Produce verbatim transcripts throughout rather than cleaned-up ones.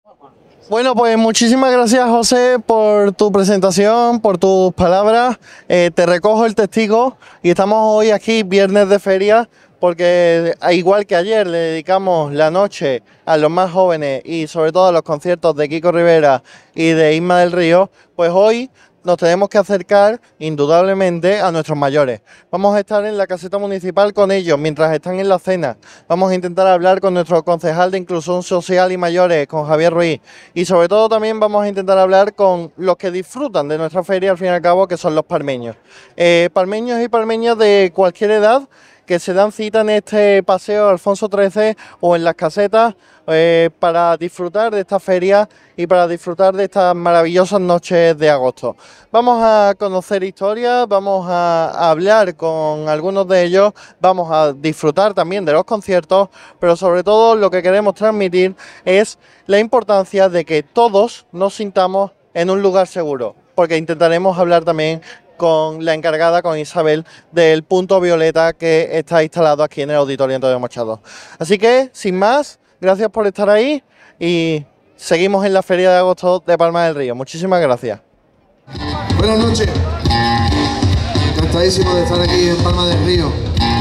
Bueno, pues muchísimas gracias, José, por tu presentación, por tus palabras. Eh, te recojo el testigo y estamos hoy aquí, viernes de feria, porque igual que ayer le dedicamos la noche a los más jóvenes y sobre todo a los conciertos de Kiko Rivera y de Isma del Río, pues hoy nos tenemos que acercar indudablemente a nuestros mayores. Vamos a estar en la caseta municipal con ellos mientras están en la cena. Vamos a intentar hablar con nuestro concejal de Inclusión Social y Mayores, con Javier Ruiz. Y sobre todo también vamos a intentar hablar con los que disfrutan de nuestra feria, al fin y al cabo, que son los palmeños. Eh, palmeños y palmeñas de cualquier edad que se dan cita en este paseo Alfonso trece o en las casetas eh, para disfrutar de esta feria y para disfrutar de estas maravillosas noches de agosto. Vamos a conocer historias, vamos a hablar con algunos de ellos, vamos a disfrutar también de los conciertos, pero sobre todo lo que queremos transmitir es la importancia de que todos nos sintamos en un lugar seguro, porque intentaremos hablar también con la encargada, con Isabel, del punto violeta que está instalado aquí en el Auditorio Antonio Machado. Así que, sin más, gracias por estar ahí y seguimos en la Feria de Agosto de Palma del Río. Muchísimas gracias. Buenas noches. Encantadísimo de estar aquí en Palma del Río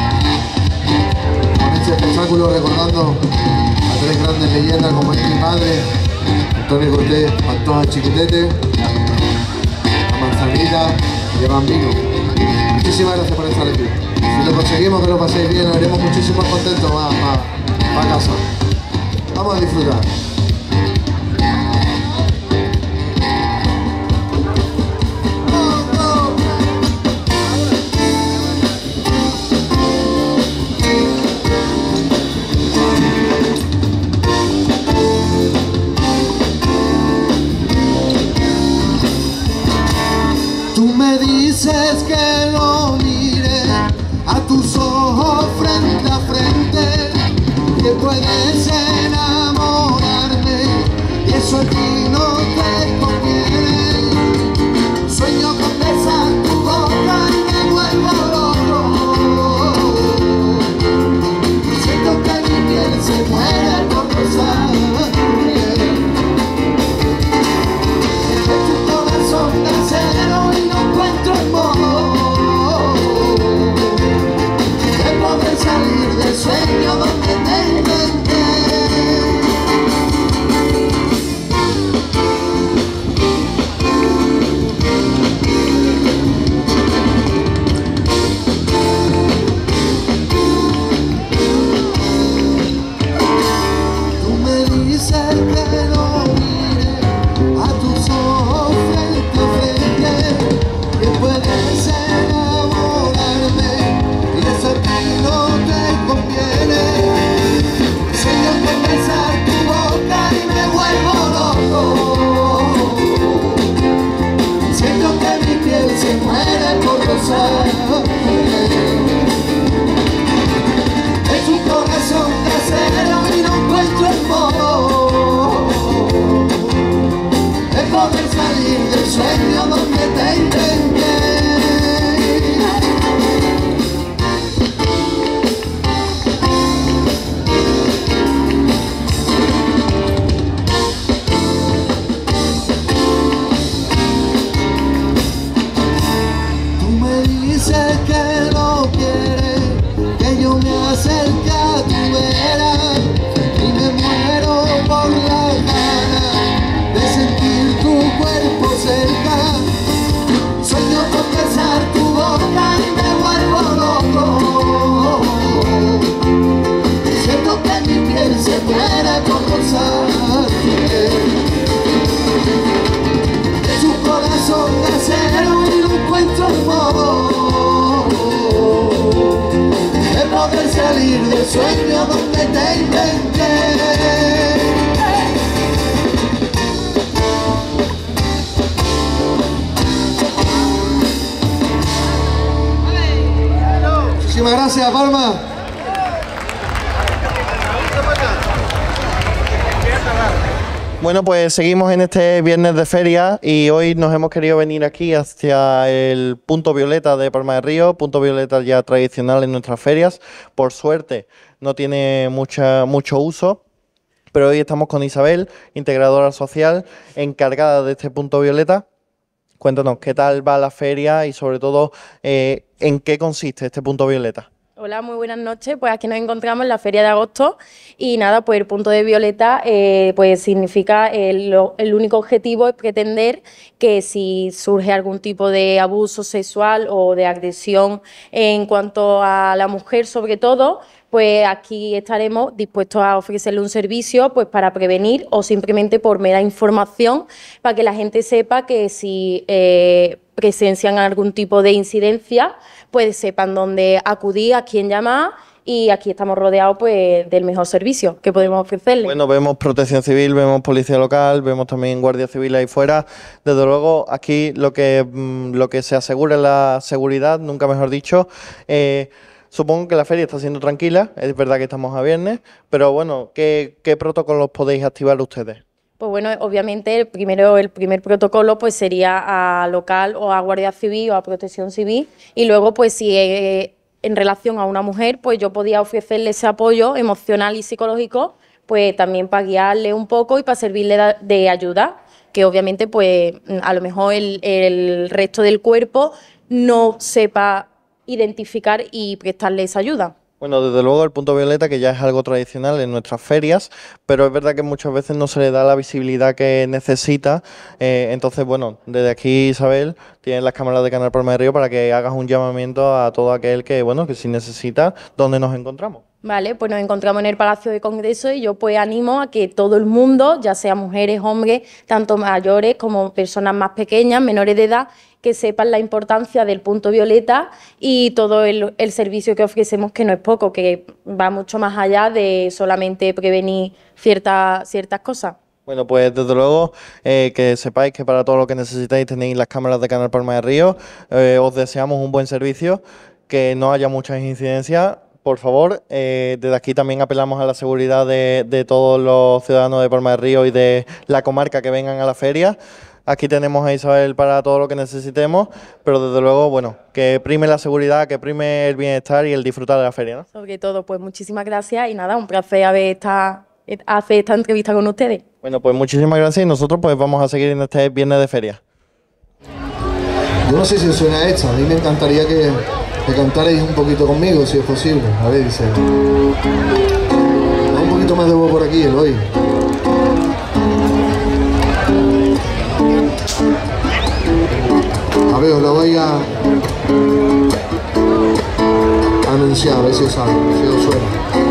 con este espectáculo, recordando a tres grandes leyendas como es mi padre, Antonio Cortés, Pantoja Chiquitete, la Manzanita y el Bambino. Muchísimas gracias por estar aquí. Si lo conseguimos, que lo paséis bien, nos haremos muchísimo contentos para casa. Vamos a disfrutar. Tú me dices que no mire a tus ojos frente a frente, que puedes enamorarme y eso a ti no te conviene. Sueño con besar tu boca y me vuelvo loco. Siento que mi piel se muere por rozarte. Es tu corazón de acero y no encuentro el modo de poder salir del sueño donde te inventé. Tú me dices que no mire a tus ojos frente a frente, que puedes enamorarme y eso a ti no te conviene. Sueño con besar tu boca y me vuelvo loco. Siento que mi piel se muere por rozarte. Es un corazón de acero y no encuentro el modo de poder salir del sueño donde te intenté. Tú me dices que no quieres que yo me acerque a tu vera y me muero por la gana de sentir tu cuerpo cerca. Sueño con besar tu boca y me vuelvo loco. Siento que mi piel se muere por rozarte. Es un corazón de acero y no encuentro el modo de poder salir del sueño donde te inventé. Muchísimas gracias, Palma. Bueno, pues seguimos en este viernes de feria y hoy nos hemos querido venir aquí hacia el punto violeta de Palma del Río, punto violeta ya tradicional en nuestras ferias. Por suerte no tiene mucha, mucho uso pero hoy estamos con Isabel, integradora social, encargada de este punto violeta. Cuéntanos, ¿qué tal va la feria y sobre todo eh, en qué consiste este punto violeta? Hola, muy buenas noches. Pues aquí nos encontramos en la Feria de Agosto y nada, pues el punto de violeta eh, pues significa el, el único objetivo es pretender que si surge algún tipo de abuso sexual o de agresión en cuanto a la mujer sobre todo, pues aquí estaremos dispuestos a ofrecerle un servicio pues para prevenir o simplemente por mera información para que la gente sepa que si eh, presencian algún tipo de incidencia, pues sepan dónde acudir, a quién llamar, y aquí estamos rodeados pues del mejor servicio que podemos ofrecerle. Bueno, vemos protección civil, vemos policía local, vemos también guardia civil ahí fuera. Desde luego aquí lo que, lo que se asegura es la seguridad, nunca mejor dicho. Eh, Supongo que la feria está siendo tranquila, es verdad que estamos a viernes, pero bueno, ¿qué, qué protocolos podéis activar ustedes? Pues bueno, obviamente el primero, el primer protocolo pues sería a local o a Guardia Civil o a Protección Civil, y luego pues si eh, en relación a una mujer pues yo podía ofrecerle ese apoyo emocional y psicológico pues también para guiarle un poco y para servirle de, de ayuda, que obviamente pues a lo mejor el, el resto del cuerpo no sepa identificar y prestarle esa ayuda. Bueno, desde luego el punto violeta, que ya es algo tradicional en nuestras ferias, pero es verdad que muchas veces no se le da la visibilidad que necesita. Eh, entonces, bueno, desde aquí, Isabel, tienes las cámaras de Canal Palma de Río para que hagas un llamamiento a todo aquel que, bueno, que si necesita, ¿dónde nos encontramos? Vale, pues nos encontramos en el Palacio de Congreso y yo pues animo a que todo el mundo, ya sea mujeres, hombres, tanto mayores como personas más pequeñas, menores de edad, que sepan la importancia del punto violeta y todo el, el servicio que ofrecemos, que no es poco, que va mucho más allá de solamente prevenir cierta, ciertas cosas. Bueno, pues desde luego eh, que sepáis que para todo lo que necesitáis tenéis las cámaras de Canal Palma de Río. Eh, os deseamos un buen servicio, que no haya muchas incidencias. Por favor, eh, desde aquí también apelamos a la seguridad de, de todos los ciudadanos de Palma de Río y de la comarca que vengan a la feria. Aquí tenemos a Isabel para todo lo que necesitemos, pero desde luego, bueno, que prime la seguridad, que prime el bienestar y el disfrutar de la feria, ¿no? Sobre todo, pues muchísimas gracias y nada, un placer haber esta, hacer esta entrevista con ustedes. Bueno, pues muchísimas gracias y nosotros pues vamos a seguir en este viernes de feria. Yo no sé si os suena esta, a mí me encantaría que, que cantarais un poquito conmigo, si es posible. A ver, dice... Da un poquito más de voz por aquí, Eloy. A ver, os lo voy a anunciar, a ver si os sabe, si os suena.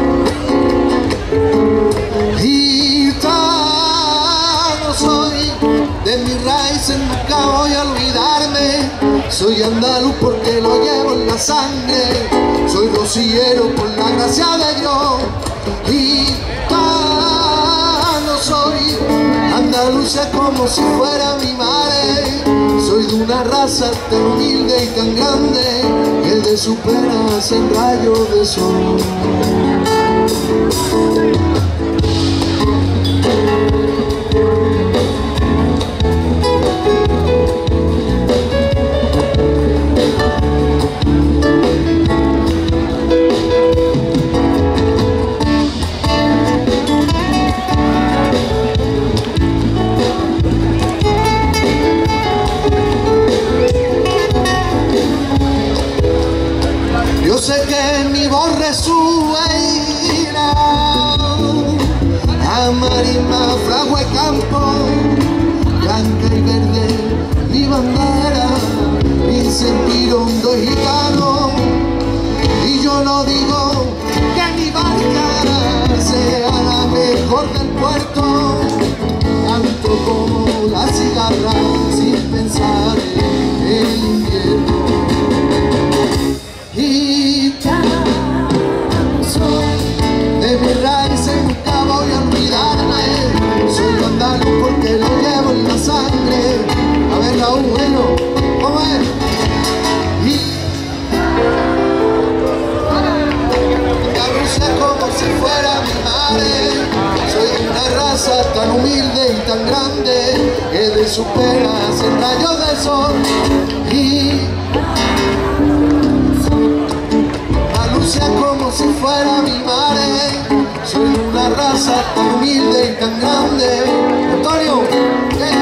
Gitano soy, de mis raíces nunca voy a olvidarme. Soy andaluz porque lo llevo en la sangre. Soy rociero por la gracia de Dios. Gitano soy, andaluza como si fuera mi madre. Soy de una raza tan humilde y tan grande que de su pena hacen rayos de sol. Yo sé que mi voz resuena a marisma, fragua y campo, blanca y verde, mi bandera, mi sentir hondo y gitano. Y yo no digo que mi barca sea la mejor del puerto, tanto como la cigarra sin pensar en el invierno. Gitano soy, de mis raíces nunca voy a olvidarme. Soy andaluz porque lo llevo en la sangre. A ver, Raúl, bueno, ¿cómo es? Andalucía como si fuera mi madre. Soy de una raza tan humilde y tan grande que de sus penas hacen rayos de sol. Y como si fuera mi madre, soy una raza tan humilde y tan grande. Antonio, ¿qué?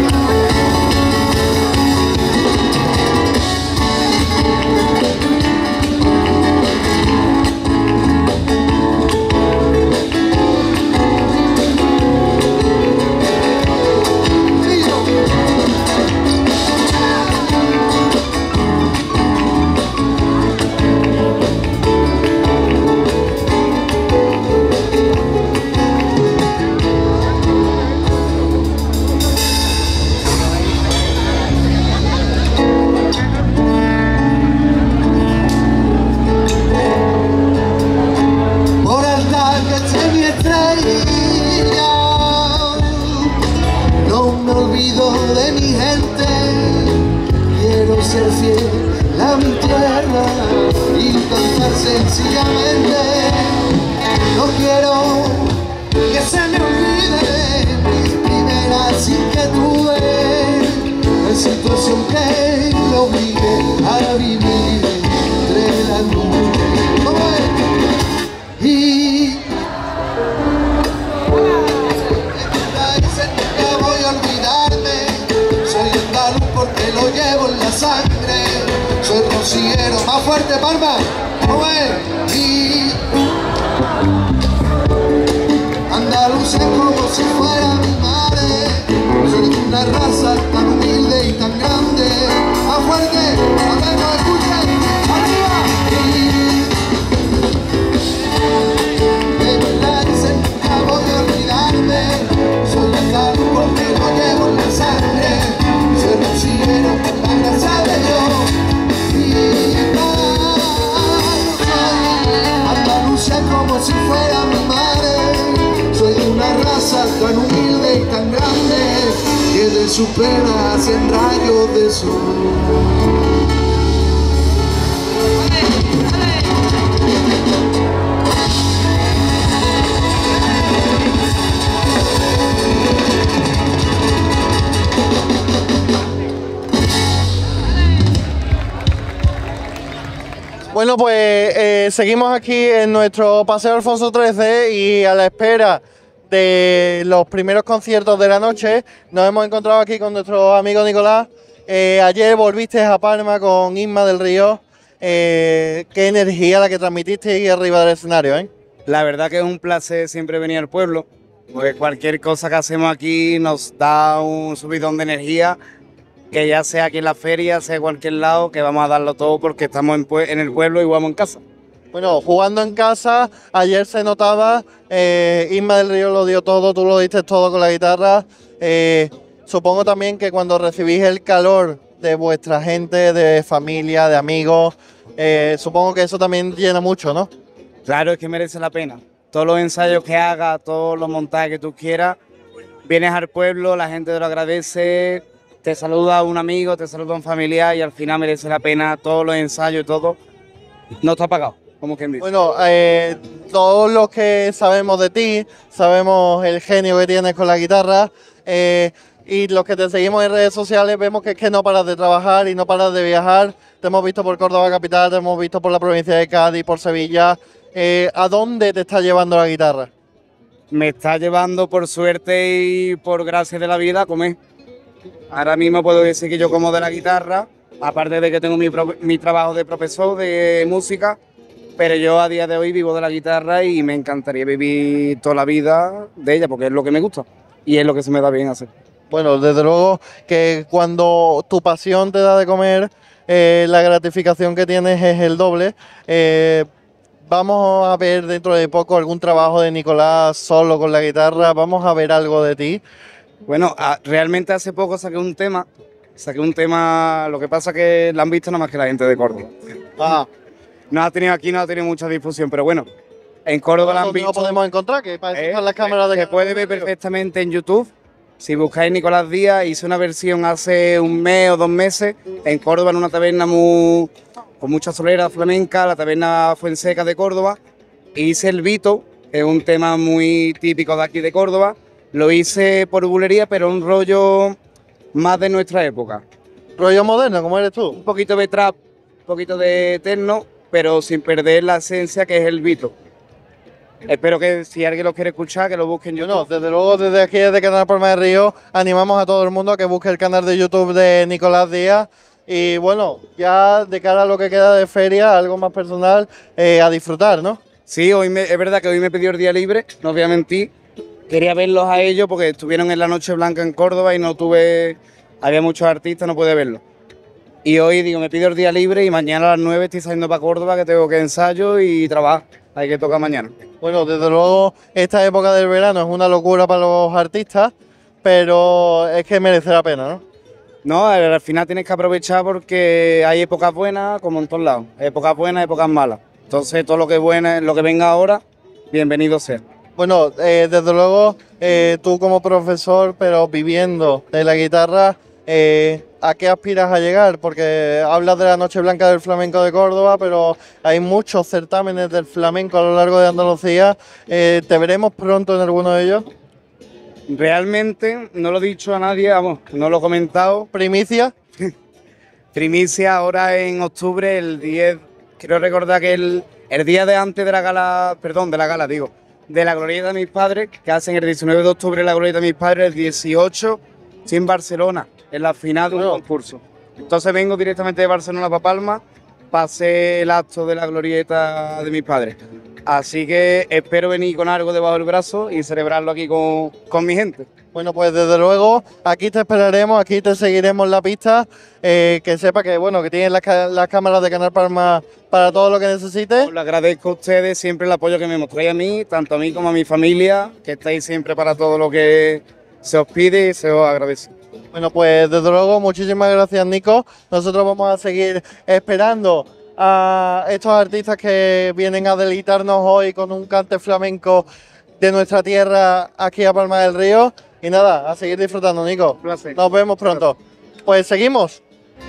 Sencillamente no quiero que se me olvide mis primeras inquietudes, la situación que me obligue a vivir entre las nubes. Y dicen que voy a olvidarme, soy andaluz porque lo llevo en la sangre, soy rociero, más fuerte, Palma. Y andaluz es como si fuera mi madre, soy de una raza tan humilde y tan grande. Más fuerte, a ver, no escuchen, arriba. Y de verdad dicen que nunca voy a olvidarme, soy andaluz porque lo llevo en la sangre, soy rociero por la gracia de Dios. Como si fuera mi madre, soy de una raza tan humilde y tan grande que de sus penas en rayos de sol. Bueno, pues eh, seguimos aquí en nuestro Paseo Alfonso trece y a la espera de los primeros conciertos de la noche nos hemos encontrado aquí con nuestro amigo Nicolás. Eh, ayer volviste a Palma con Isma del Río. Eh, qué energía la que transmitiste ahí arriba del escenario, ¿eh? La verdad que es un placer siempre venir al pueblo, porque cualquier cosa que hacemos aquí nos da un subidón de energía, que ya sea aquí en la feria, sea en cualquier lado, que vamos a darlo todo porque estamos en, en el pueblo y jugamos en casa. Bueno, jugando en casa, ayer se notaba, eh, Isma del Río lo dio todo, tú lo diste todo con la guitarra. Eh, supongo también que cuando recibís el calor de vuestra gente, de familia, de amigos, eh, supongo que eso también llena mucho, ¿no? Claro, es que merece la pena. Todos los ensayos que hagas, todos los montajes que tú quieras, vienes al pueblo, la gente te lo agradece, te saluda un amigo, te saluda un familiar y al final merece la pena todos los ensayos y todo. No está pagado, como quien dice. Bueno, eh, todos los que sabemos de ti, sabemos el genio que tienes con la guitarra, eh, y los que te seguimos en redes sociales vemos que es que no paras de trabajar y no paras de viajar. Te hemos visto por Córdoba capital, te hemos visto por la provincia de Cádiz, por Sevilla. Eh, ¿A dónde te está llevando la guitarra? Me está llevando por suerte y por gracia de la vida a comer. Ahora mismo puedo decir que yo como de la guitarra, aparte de que tengo mi, pro, mi trabajo de profesor de música, pero yo a día de hoy vivo de la guitarra y me encantaría vivir toda la vida de ella porque es lo que me gusta y es lo que se me da bien hacer. Bueno, desde luego que cuando tu pasión te da de comer, eh, la gratificación que tienes es el doble. Eh, vamos a ver dentro de poco algún trabajo de Nicolás solo con la guitarra, vamos a ver algo de ti. Bueno, a, realmente hace poco saqué un tema, saqué un tema, lo que pasa que la han visto nada más que la gente de Córdoba. Ah. No ha tenido aquí, no ha tenido mucha difusión, pero bueno, en Córdoba la han visto. ¿No podemos encontrar? Que para eso eh, están las cámaras de... Se puede ver perfectamente en YouTube. Si buscáis Nicolás Díaz, hice una versión hace un mes o dos meses en Córdoba, en una taberna muy, con mucha solera flamenca, la taberna Fuenseca de Córdoba. Hice el Vito, es un tema muy típico de aquí de Córdoba. Lo hice por bulería, pero un rollo más de nuestra época. ¿Rollo moderno, como eres tú? Un poquito de trap, un poquito de techno, pero sin perder la esencia que es el Vito. espero que si alguien lo quiere escuchar, que lo busquen yo. Bueno, desde luego desde aquí, desde Canal Palma del Río, animamos a todo el mundo a que busque el canal de YouTube de Nicolás Díaz. Y bueno, ya de cara a lo que queda de feria, algo más personal, eh, a disfrutar, ¿no? Sí, hoy me, es verdad que hoy me pidió el día libre, no voy a mentir. Quería verlos a ellos porque estuvieron en la Noche Blanca en Córdoba y no tuve, había muchos artistas, no pude verlos. Y hoy digo, me pido el día libre y mañana a las nueve estoy saliendo para Córdoba, que tengo que ensayo y trabajar. Hay que tocar mañana. Bueno, desde luego esta época del verano es una locura para los artistas, pero es que merece la pena, ¿no? No, al final tienes que aprovechar porque hay épocas buenas como en todos lados. Hay épocas buenas, épocas malas. Entonces todo lo que, buena, lo que venga ahora, bienvenido sea. Bueno, eh, desde luego eh, tú como profesor, pero viviendo de la guitarra, eh, ¿a qué aspiras a llegar? Porque hablas de la Noche Blanca del Flamenco de Córdoba, pero hay muchos certámenes del flamenco a lo largo de Andalucía. Eh, ¿Te veremos pronto en alguno de ellos? Realmente no lo he dicho a nadie, vamos, no lo he comentado. ¿Primicia? Primicia ahora en octubre, el diez, quiero recordar que el, el día de antes de la gala, perdón, de la gala, digo, de la glorieta de mis padres, que hacen el diecinueve de octubre la glorieta de mis padres, el dieciocho, estoy en Barcelona, en la final de un concurso. Entonces vengo directamente de Barcelona para Palma, pasé el acto de la glorieta de mis padres. Así que espero venir con algo debajo del brazo y celebrarlo aquí con, con mi gente. Bueno, pues desde luego aquí te esperaremos, aquí te seguiremos la pista. Eh, que sepa que bueno que tienes las, las cámaras de Canal Palma para todo lo que necesites. Os le agradezco a ustedes siempre el apoyo que me mostráis a mí, tanto a mí como a mi familia, que estáis siempre para todo lo que se os pide y se os agradece. Bueno, pues desde luego muchísimas gracias, Nico. Nosotros vamos a seguir esperando a estos artistas que vienen a deleitarnos hoy con un cante flamenco de nuestra tierra aquí a Palma del Río. Y nada, a seguir disfrutando, Nico. Un placer. Nos vemos pronto. Pues seguimos.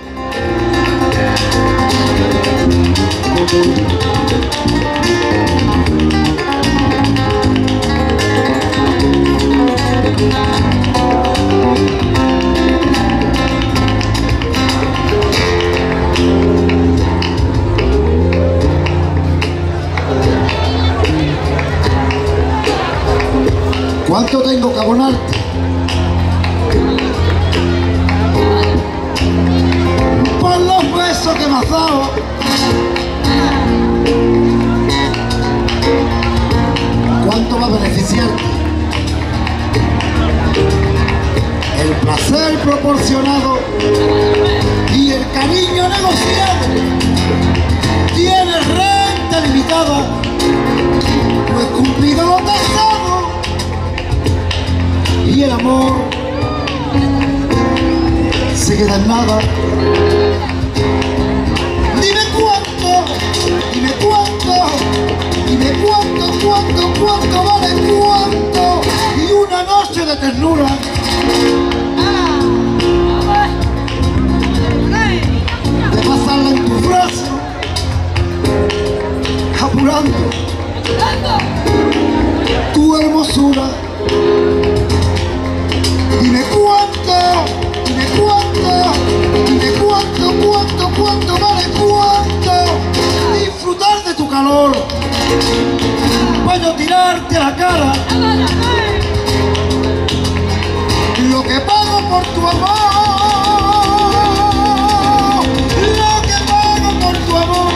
¿Cuánto tengo que abonarte? Por los besos que me has dado. ¿Cuánto va a beneficiarte? El placer proporcionado y el cariño negociado. Tienes renta limitada, pues cumplido lo tasado. Y el amor se queda en nada. Dime cuánto, dime cuánto, dime cuánto, cuánto, cuánto vale cuánto. Y una noche de ternura. De pasarla en tu brazo, apurando tu hermosura. Dime cuánto, dime cuánto, dime cuánto, cuánto, cuánto vale cuánto. Disfrutar de tu calor, para yo tirarte a la cara lo que pago por tu amor, lo que pago por tu amor.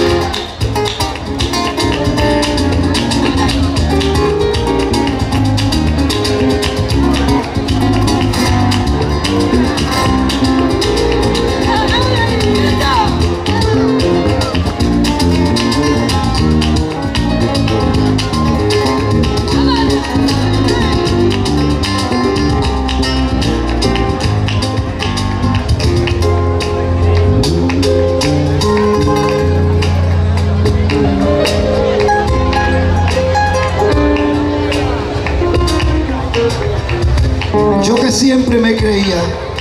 Yo que siempre me creía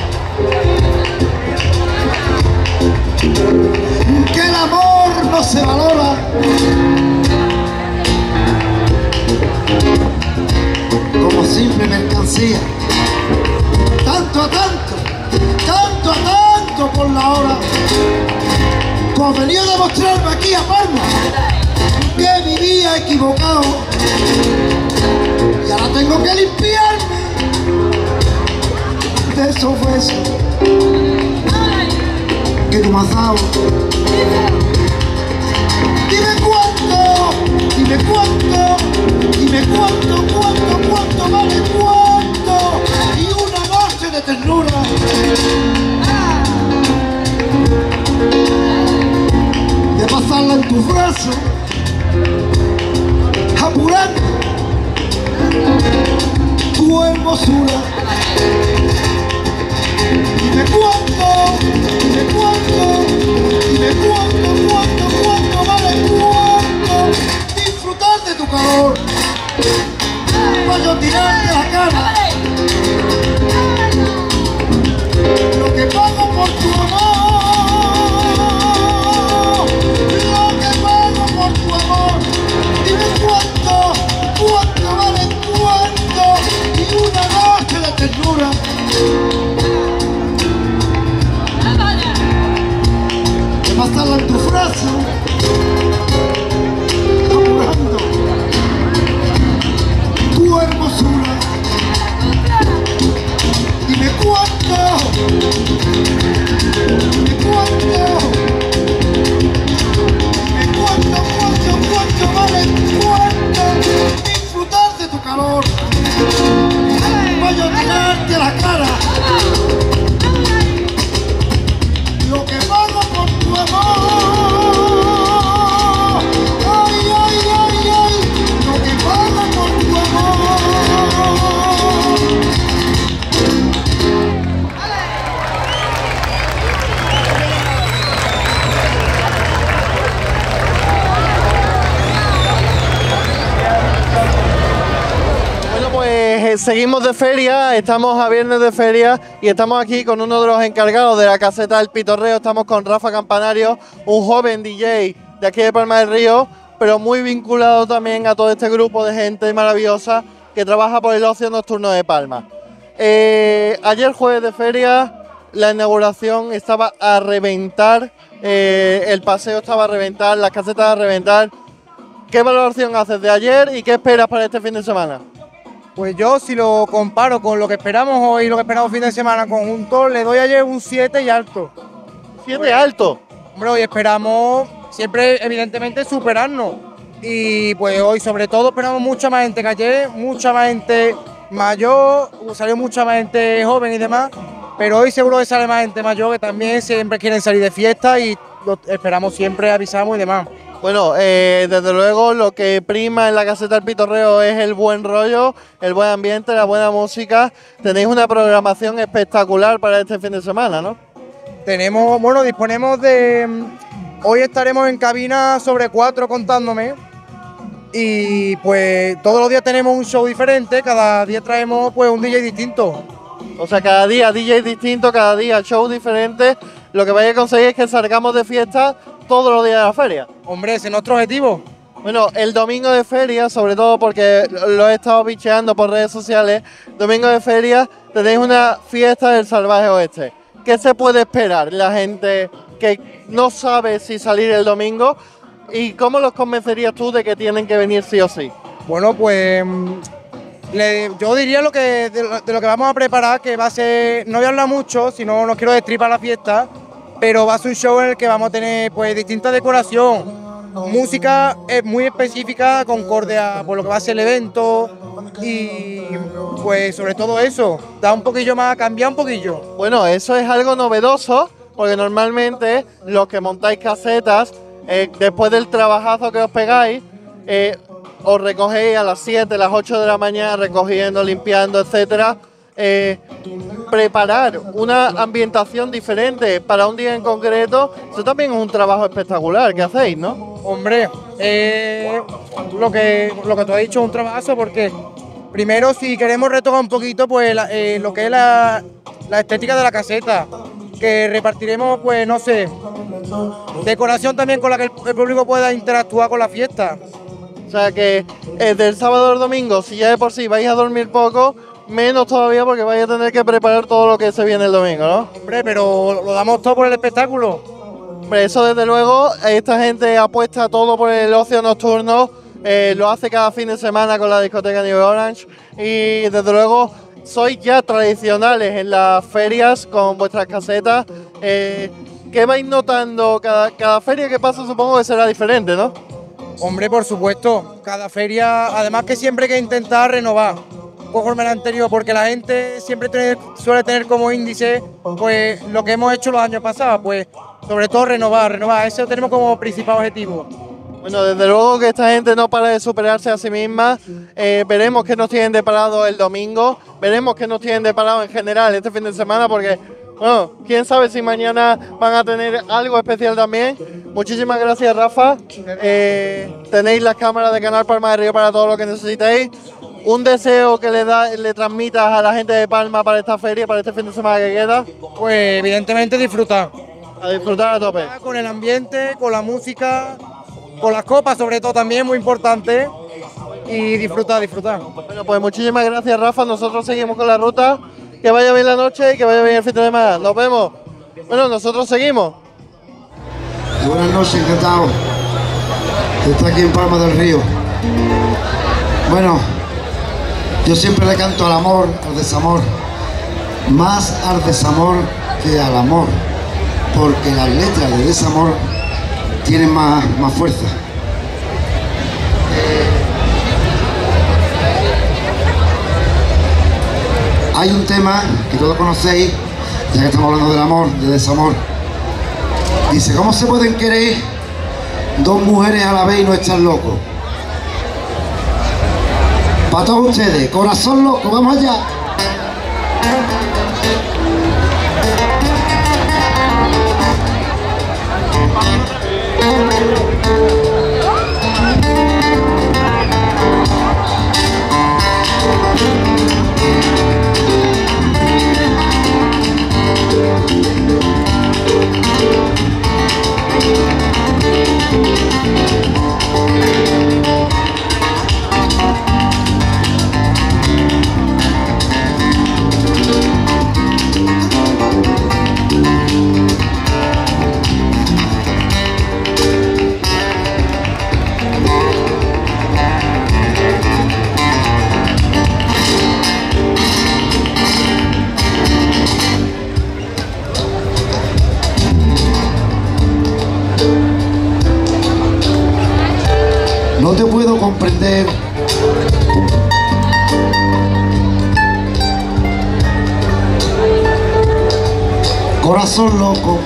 que el amor no se valora, como simple mercancía, tanto a tanto, tanto a tanto por la hora. Tú has venido a demostrarme aquí a Palma que vivía equivocado y ahora tengo que limpiarme de esos besos que tú me has dado. Dime cuánto, dime cuánto, dime cuánto, cuánto, cuánto vale cuánto y una noche de ternura. De pasarla en tus brazos, apurando tu hermosura. Dime cuánto, dime cuánto, dime cuánto, cuánto, cuánto vale cuánto disfrutar de tu calor. Para yo tirarte la cara lo que pago por tu amor. Cuánto vale cuánto y una noche de ternura. De pasarla en tus brazos, apurando tu hermosura. Dime cuánto, dime cuánto, dime cuánto, cuánto, cuánto vale cuánto disfrutar de tu calor. Voy a tirarte a la cara lo que pago por tu amor. Ay, ay, ay, ay, lo que pago por tu amor. Pues seguimos de feria, estamos a viernes de feria y estamos aquí con uno de los encargados de la caseta del Pitorreo. Estamos con Rafa Campanario, un joven D J de aquí de Palma del Río, pero muy vinculado también a todo este grupo de gente maravillosa que trabaja por el ocio nocturno de Palma. Eh, ayer jueves de feria, la inauguración estaba a reventar, eh, el paseo estaba a reventar, las casetas a reventar. ¿Qué valoración haces de ayer y qué esperas para este fin de semana? Pues yo, si lo comparo con lo que esperamos hoy y lo que esperamos fin de semana conjunto, le doy ayer un siete y alto. ¿siete alto? Hombre, hoy esperamos siempre, evidentemente, superarnos. Y pues hoy, sobre todo, esperamos mucha más gente que ayer, mucha más gente mayor, salió mucha más gente joven y demás. Pero hoy seguro que sale más gente mayor que también siempre quieren salir de fiesta y lo esperamos siempre, avisamos y demás. Bueno, eh, desde luego lo que prima en la caseta del Pitorreo es el buen rollo, el buen ambiente, la buena música. Tenéis una programación espectacular para este fin de semana, ¿no? Tenemos, bueno, disponemos de... Hoy estaremos en cabina sobre cuatro contándome y pues todos los días tenemos un show diferente, cada día traemos pues un D J distinto. O sea, cada día D J distinto, cada día show diferente. Lo que vais a conseguir es que salgamos de fiesta todos los días de la feria. Hombre, ese es nuestro objetivo. Bueno, el domingo de feria, sobre todo porque lo he estado bicheando por redes sociales, domingo de feria tenéis una fiesta del Salvaje Oeste. ¿Qué se puede esperar la gente que no sabe si salir el domingo? ¿Y cómo los convencerías tú de que tienen que venir sí o sí? Bueno, pues le, yo diría lo que, de, lo, de lo que vamos a preparar, que va a ser, no voy a hablar mucho, si no, no quiero destripar la fiesta, pero va a ser un show en el que vamos a tener pues distinta decoración, música muy específica, concorde a por lo que va a ser el evento y pues sobre todo eso, da un poquillo más, cambiar un poquillo. Bueno, eso es algo novedoso, porque normalmente los que montáis casetas, eh, después del trabajazo que os pegáis, eh, os recogéis a las siete, las ocho de la mañana recogiendo, limpiando, etcétera. Eh, preparar una ambientación diferente para un día en concreto, eso también es un trabajo espectacular que hacéis, ¿no? Hombre, eh, lo que lo que tú has dicho es un trabajo porque primero si queremos retocar un poquito pues la, eh, lo que es la, la estética de la caseta, que repartiremos pues no sé, decoración también con la que el, el público pueda interactuar con la fiesta. O sea que eh, del sábado al domingo, si ya de por sí vais a dormir poco, menos todavía porque vais a tener que preparar todo lo que se viene el domingo, ¿no? Hombre, pero lo damos todo por el espectáculo. Hombre, eso desde luego, esta gente apuesta todo por el ocio nocturno, eh, lo hace cada fin de semana con la discoteca New Orange y desde luego sois ya tradicionales en las ferias con vuestras casetas. Eh, ¿Qué vais notando? Cada, cada feria que pasa supongo que será diferente, ¿no? Hombre, por supuesto, cada feria, además que siempre hay que intentar renovar conforme a la anterior, porque la gente siempre tiene, suele tener como índice pues lo que hemos hecho los años pasados, pues sobre todo renovar, renovar, eso tenemos como principal objetivo. Bueno, desde luego que esta gente no para de superarse a sí misma. Eh, veremos qué nos tienen deparado el domingo, veremos qué nos tienen deparado en general este fin de semana, porque, bueno, quién sabe si mañana van a tener algo especial también. Muchísimas gracias, Rafa. Eh, tenéis las cámaras de Canal Palma de Río para todo lo que necesitéis. Un deseo que le, da, le transmitas a la gente de Palma para esta feria, para este fin de semana que queda. Pues evidentemente disfrutar. A disfrutar a tope. Con el ambiente, con la música, con las copas sobre todo también, muy importante. Y disfrutar, disfrutar. Bueno, pues muchísimas gracias, Rafa. Nosotros seguimos con la ruta. Que vaya bien la noche y que vaya bien el fin de semana. Nos vemos. Bueno, nosotros seguimos. Buenas noches, encantado de estar aquí en Palma del Río. Bueno, yo siempre le canto al amor, al desamor, más al desamor que al amor, porque las letras de desamor tienen más, más fuerza. Hay un tema que todos conocéis, ya que estamos hablando del amor, de desamor. Dice, ¿cómo se pueden querer dos mujeres a la vez y no estar locos? Para todos ustedes, corazón loco, vamos allá. No te puedo comprender. Corazón loco.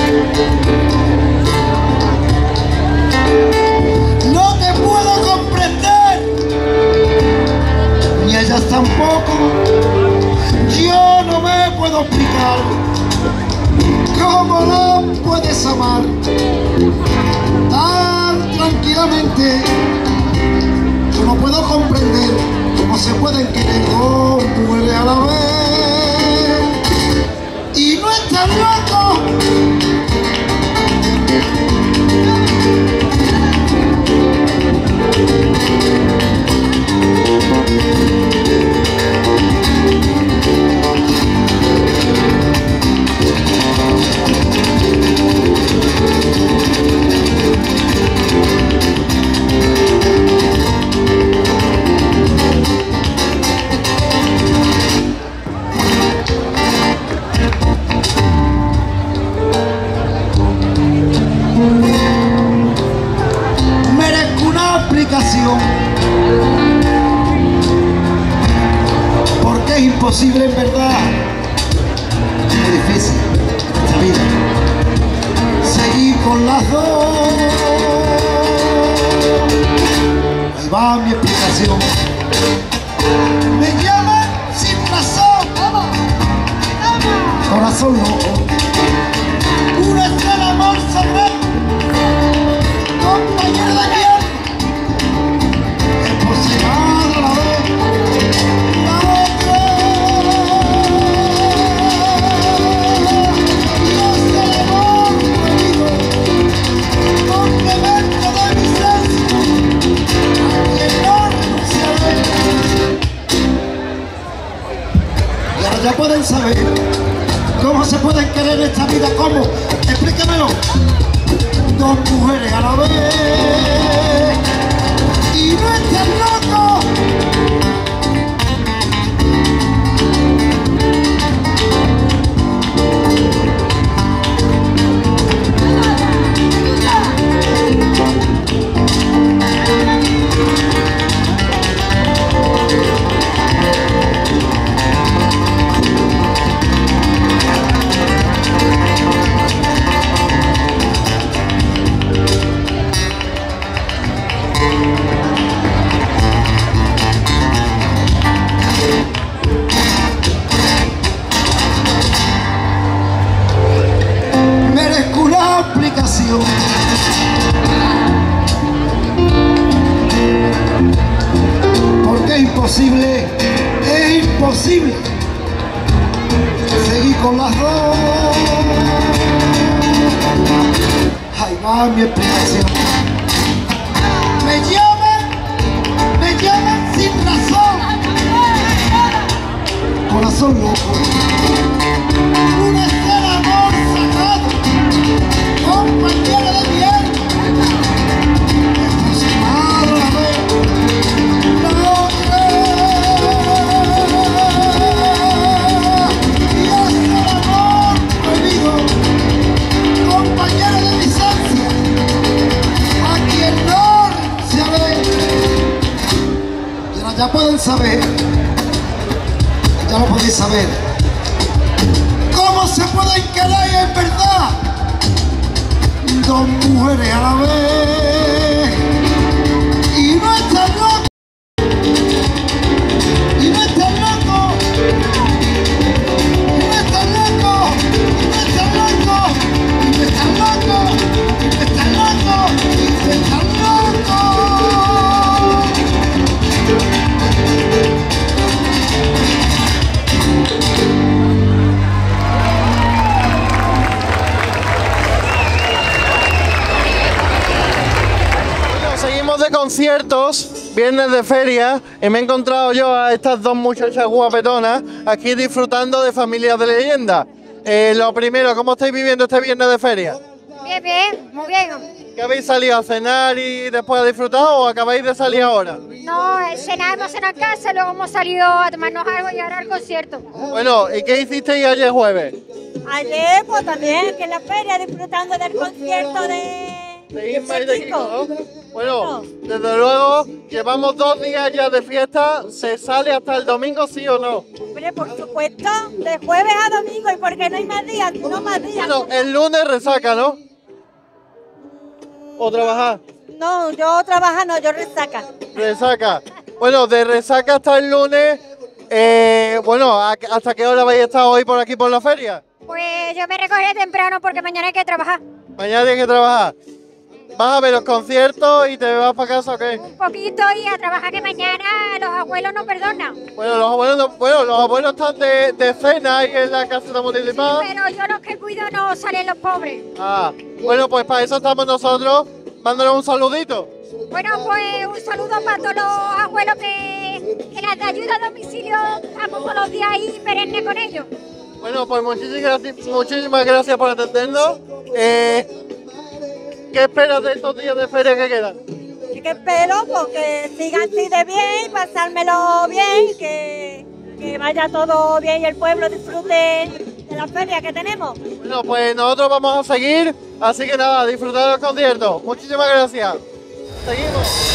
No te puedo comprender. Ni ellas tampoco. Yo no me puedo explicar cómo la puedes amar tan tranquilamente. Yo no puedo comprender cómo se pueden querer dos mujeres a la vez y no estar locos. Porque es imposible en verdad, es muy difícil esta vida seguir con las dos. Ahí va mi explicación. Me llaman sin razón, corazón loco, una estrella amor sagrado, compañero de guerra. Ya pueden saber cómo se pueden querer esta vida, cómo, explícamelo. dos mujeres a la vez y no estás loco. Merezco una aplicación. Porque es imposible, es imposible seguir con las dos. Ahí va mi explicación. Me llaman, me llaman sin razón. Corazón loco. Una escena amor sagrado. Compañero de mi alma. Aproximado a ver. La otra. Y es el amor prohibido. Compañero de mis ansias. A quien no se ve. Y ahora ya pueden saber. Ya lo podéis saber. ¿Cómo se pueden querer en verdad? Dos mujeres a la vez. Y no estás loco. Y no estás loco. Y no estás loco. Y no estás loco. Y no estás loco. Y no estás loco. Y no estás loco. Seguimos de conciertos, viernes de feria, y me he encontrado yo a estas dos muchachas guapetonas aquí disfrutando de Familias de Leyenda. Eh, lo primero, ¿cómo estáis viviendo este viernes de feria? Bien, bien, muy bien. ¿Qué habéis salido a cenar y después a disfrutar o acabáis de salir ahora? No, cenamos en la casa, luego hemos salido a tomarnos algo y ahora al concierto. Bueno, ¿y qué hicisteis ayer jueves? Ayer, pues también, que en la feria, disfrutando del concierto de... De Isma y de Kiko, ¿no? Bueno, desde luego, llevamos dos días ya de fiesta, ¿se sale hasta el domingo, sí o no? Hombre, por supuesto, de jueves a domingo, y porque no hay más días, no más días. Bueno, el lunes resaca, ¿no? ¿O trabajar? No, yo trabajo, no, yo resaca. Resaca. Bueno, de resaca hasta el lunes, eh, bueno, ¿hasta qué hora vais a estar hoy por aquí por la feria? Pues yo me recogeré temprano porque mañana hay que trabajar. Mañana tienes que trabajar. ¿Vas a ver los conciertos y te vas para casa o qué? Un poquito y a trabajar que mañana los abuelos no perdonan. Bueno, los abuelos, no, bueno, los abuelos están de, de cena ahí en la caseta municipal. Sí, pero yo los que cuido no salen los pobres. Ah, bueno, pues para eso estamos nosotros. Mándanos un saludito. Bueno, pues un saludo para todos los abuelos que, que las de ayuda a domicilio estamos todos los días ahí perenne con ellos. Bueno, pues muchísimas gracias, muchísimas gracias por atendernos. Eh, ¿Qué esperas de estos días de feria que quedan? ¿Y qué espero? Porque sigan así de bien, pasármelo bien, que, que vaya todo bien y el pueblo disfrute de la feria que tenemos. Bueno, pues nosotros vamos a seguir, así que nada, disfrutar del concierto. Muchísimas gracias. Seguimos.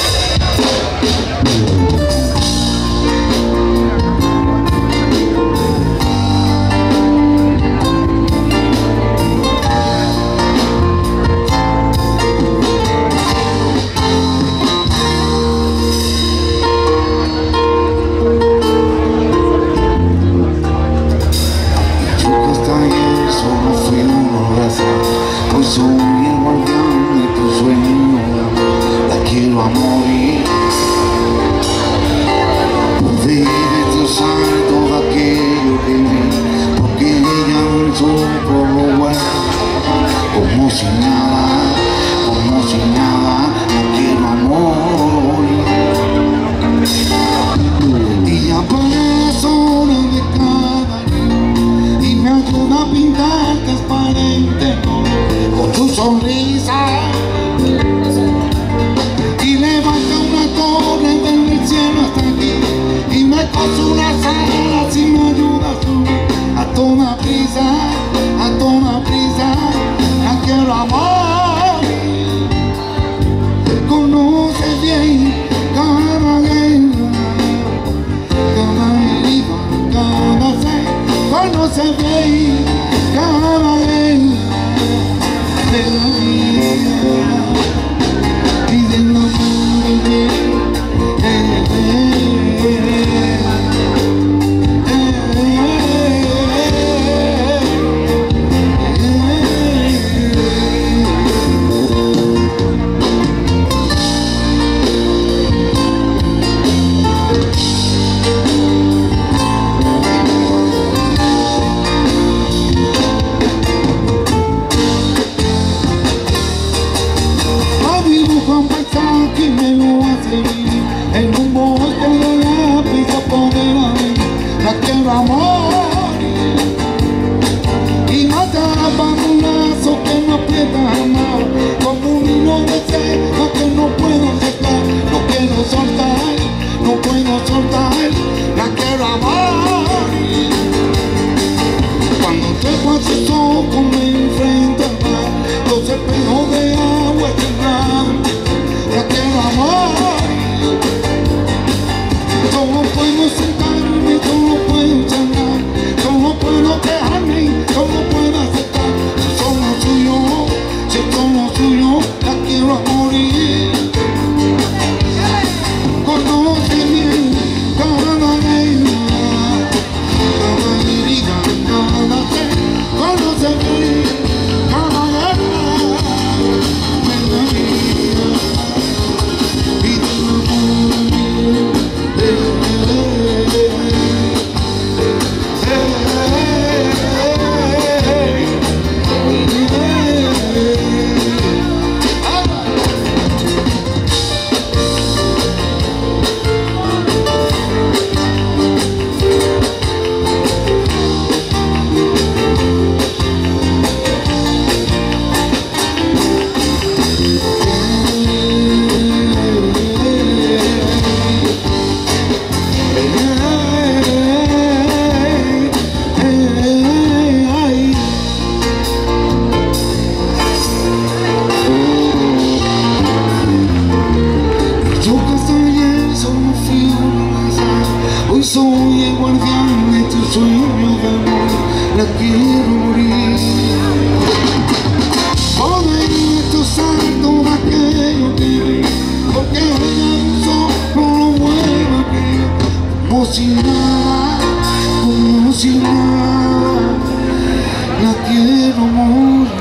Hoy soy el guardián de tu sueño, la quiero a morir. Pude destrozar todo aquello que vi, porque ella me supo lo bueno. Como si nada, como si nada, la quiero a morir. Y ya paso de cada día y me ayuda a pintar transparente con tu sonrisa. sueños de amor, la quiero morir. Poder destrozando aquello que vi, porque ella solo lo mueve que como si nada, como si nada, la quiero morir.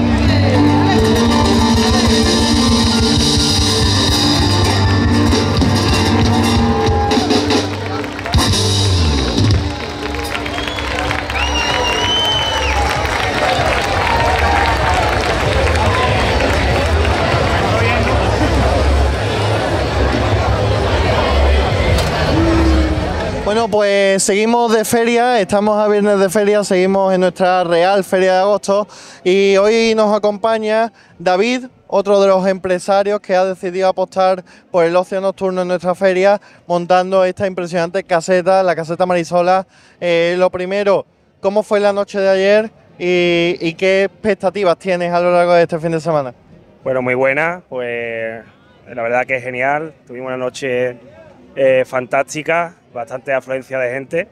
Bueno, pues seguimos de feria, estamos a viernes de feria, seguimos en nuestra Real Feria de Agosto y hoy nos acompaña David, otro de los empresarios que ha decidido apostar por el ocio nocturno en nuestra feria, montando esta impresionante caseta, la caseta Marisola. Eh, lo primero, ¿cómo fue la noche de ayer y, y qué expectativas tienes a lo largo de este fin de semana? Bueno, muy buena, pues la verdad que es genial, tuvimos una noche eh, fantástica, bastante afluencia de gente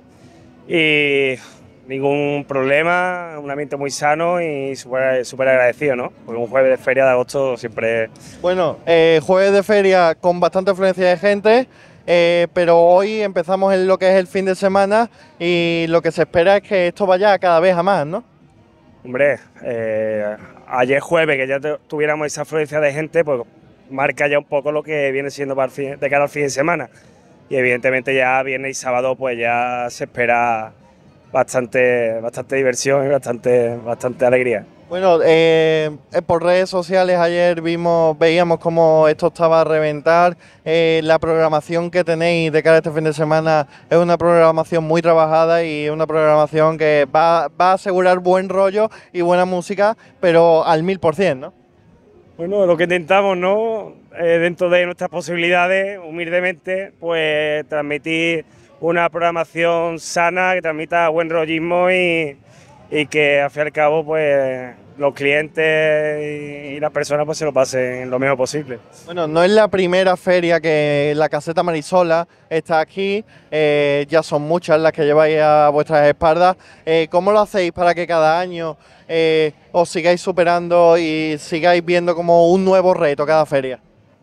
y ningún problema, un ambiente muy sano y súper súper agradecido, ¿no? Porque un jueves de feria de agosto siempre... Bueno, eh, jueves de feria con bastante afluencia de gente, eh, pero hoy empezamos en lo que es el fin de semana y lo que se espera es que esto vaya cada vez a más, ¿no? Hombre, eh, ayer jueves que ya tuviéramos esa afluencia de gente, pues marca ya un poco lo que viene siendo para el fin, de cara al fin de semana. Y evidentemente ya viernes y sábado pues ya se espera bastante, bastante diversión y bastante, bastante alegría. Bueno, eh, por redes sociales ayer vimos, veíamos cómo esto estaba a reventar. Eh, la programación que tenéis de cara a este fin de semana es una programación muy trabajada y una programación que va, va a asegurar buen rollo y buena música, pero al mil por cien, ¿no? Bueno, lo que intentamos, ¿no? Eh, dentro de nuestras posibilidades, humildemente, pues transmitir una programación sana, que transmita buen rollismo y, y que al fin y al cabo, pues los clientes y, y las personas pues se lo pasen lo mejor posible. Bueno, no es la primera feria que la caseta Marisola está aquí, eh, ya son muchas las que lleváis a vuestras espaldas. Eh, ¿Cómo lo hacéis para que cada año eh, os sigáis superando y sigáis viendo como un nuevo reto cada feria?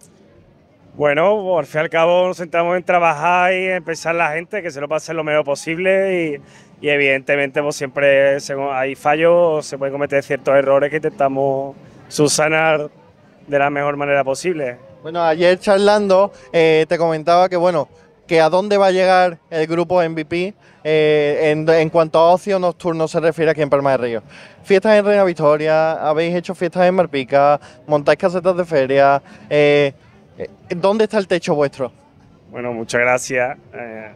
Bueno, pues, al fin y al cabo nos centramos en trabajar y en pensar la gente, que se lo pase lo mejor posible y, y evidentemente pues siempre según hay fallos, se pueden cometer ciertos errores que intentamos subsanar de la mejor manera posible. Bueno, ayer charlando eh, te comentaba que bueno, que a dónde va a llegar el grupo M V P eh, en, en cuanto a ocio nocturno se refiere aquí en Palma de Río. Fiestas en Reina Victoria, habéis hecho fiestas en Malpica, montáis casetas de feria. Eh, ¿Dónde está el techo vuestro? Bueno, muchas gracias. Eh,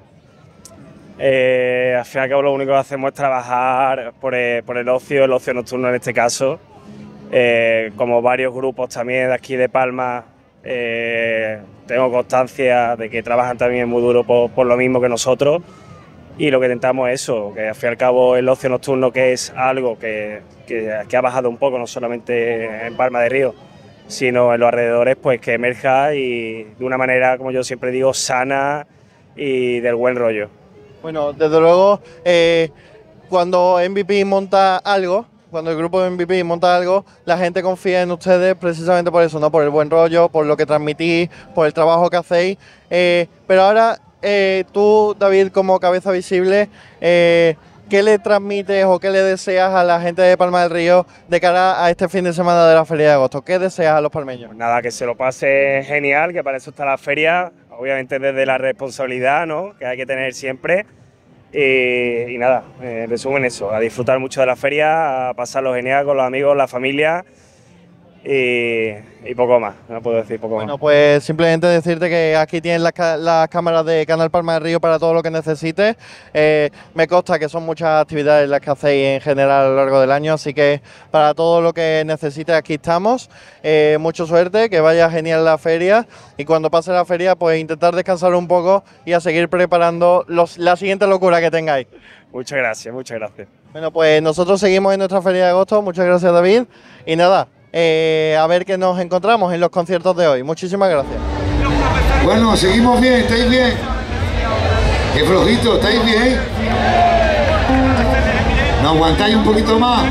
eh, al fin y al cabo lo único que hacemos es trabajar por el, por el ocio, el ocio nocturno en este caso. Eh, como varios grupos también de aquí de Palma, eh, tengo constancia de que trabajan también muy duro por, por lo mismo que nosotros. Y lo que intentamos es eso, que al fin y al cabo el ocio nocturno, que es algo que, que, que ha bajado un poco, no solamente en Palma de Río, sino en los alrededores, pues que emerja y de una manera, como yo siempre digo, sana y del buen rollo. Bueno, desde luego, eh, cuando M V P monta algo, cuando el grupo de M V P monta algo, la gente confía en ustedes precisamente por eso, ¿no? Por el buen rollo, por lo que transmitís, por el trabajo que hacéis. Eh, pero ahora, eh, tú, David, como cabeza visible, eh, ¿qué le transmites o qué le deseas a la gente de Palma del Río de cara a este fin de semana de la Feria de Agosto? ¿Qué deseas a los palmeños? Pues nada, que se lo pase genial, que para eso está la feria, obviamente desde la responsabilidad, ¿no? Que hay que tener siempre. Y, y nada, en resumen eso, a disfrutar mucho de la feria, a pasarlo genial con los amigos, la familia y, y poco más, no puedo decir poco bueno, más. Bueno, pues simplemente decirte que aquí tienes las, las cámaras de Canal Palma del Río para todo lo que necesites. Eh, me consta que son muchas actividades las que hacéis en general a lo largo del año, así que para todo lo que necesites aquí estamos. Eh, mucha suerte, que vaya genial la feria y cuando pase la feria pues intentar descansar un poco y a seguir preparando los, la siguiente locura que tengáis. Muchas gracias, muchas gracias. Bueno, pues nosotros seguimos en nuestra Feria de Agosto, muchas gracias David y nada. Eh, a ver qué nos encontramos en los conciertos de hoy. Muchísimas gracias. Bueno, seguimos bien, ¿estáis bien? Qué flojito, ¿estáis bien? ¿No aguantáis un poquito más?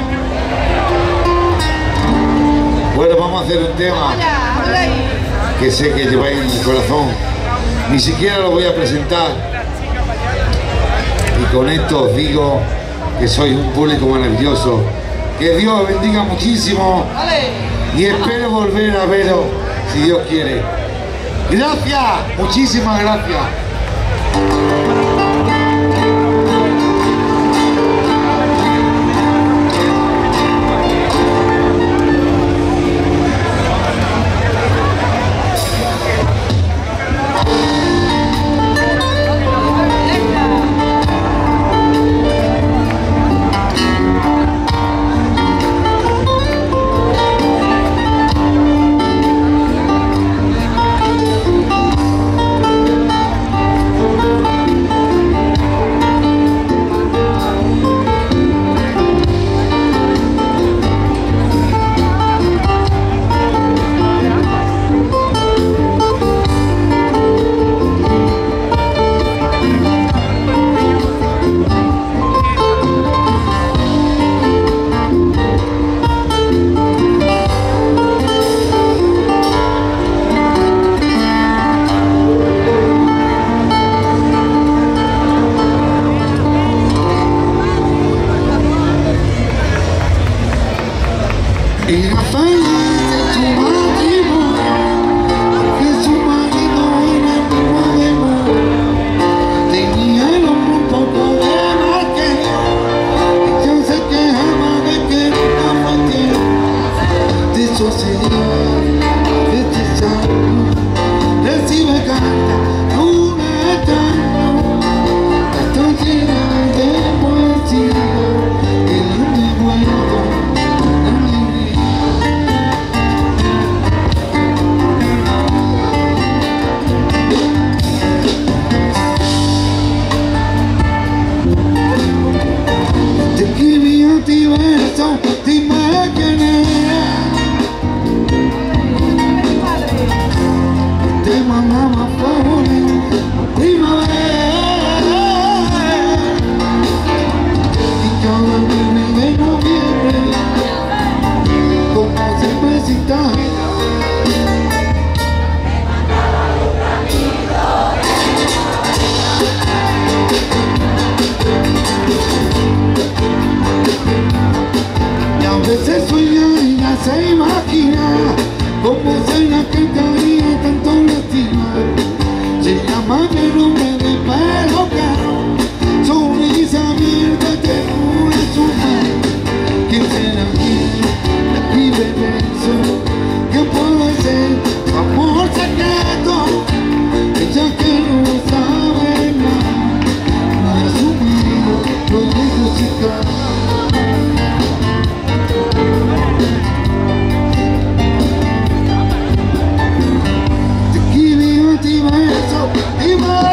Bueno, vamos a hacer un tema que sé que lleváis en el corazón. Ni siquiera lo voy a presentar. Y con esto os digo que sois un público maravilloso. Que Dios os bendiga muchísimo. Y espero volver a veros, si Dios quiere. Gracias, muchísimas gracias.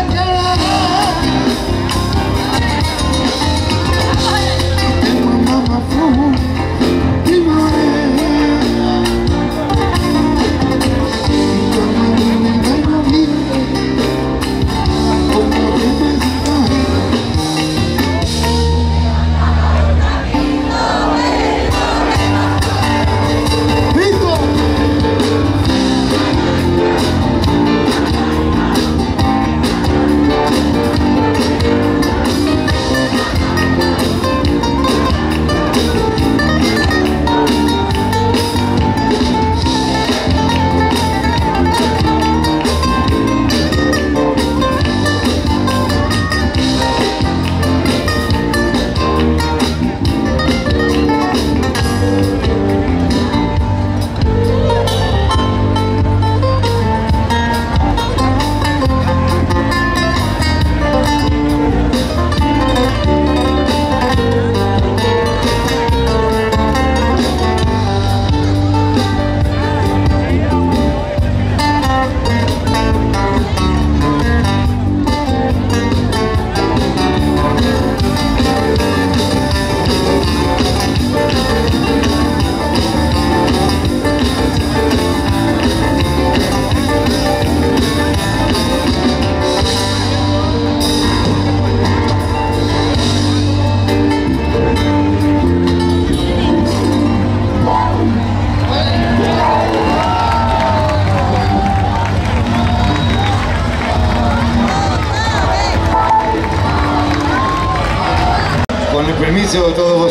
Mamá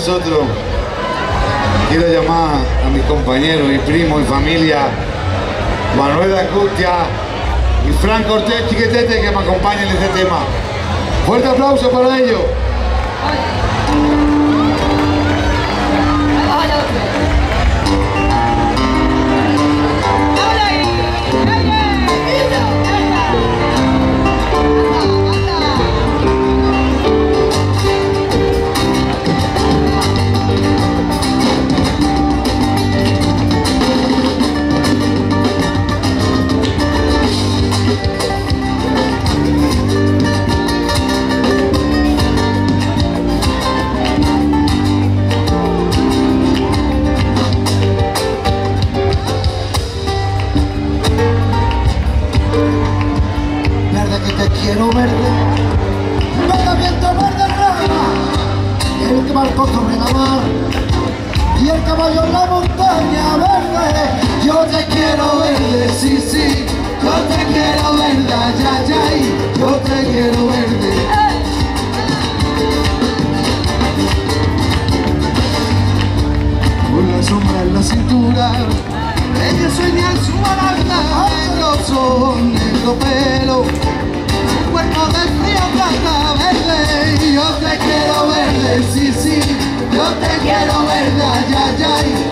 vosotros, quiero llamar a mis compañeros y primos y familia, Manuel de Acustia y Fran Cortés Chiquetete, que me acompañen en este tema. Fuerte aplauso para ellos. Quiero verde, verde viento, verde rama, el que barco sobre la mar y el caballo en la montaña verde. Yo te quiero verde, sí, sí, yo te quiero verde, ay, ay, ay, yo te quiero verde. Con la sombra en la cintura, ella sueña en su baranda, negros ojos, negro pelo, cuerpo de frío plata verde. Yo te quiero verde, sí, sí, yo te quiero verde, ay, ay, ay.